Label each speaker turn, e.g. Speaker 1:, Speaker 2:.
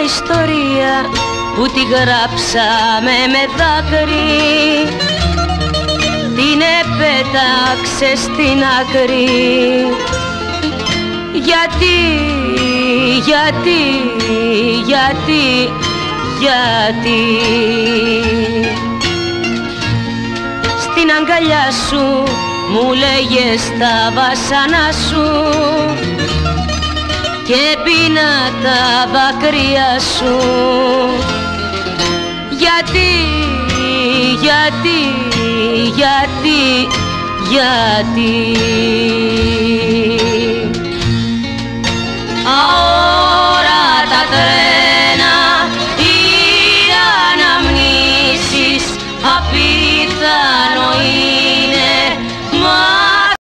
Speaker 1: ιστορία που τη γράψαμε με δάκρυ, την επέταξε στην άκρη. Γιατί στην αγκαλιά σου μου λέγες τα βασανά σου και πίνα τα δάκρυα σου. Γιατί γιατί. 啊。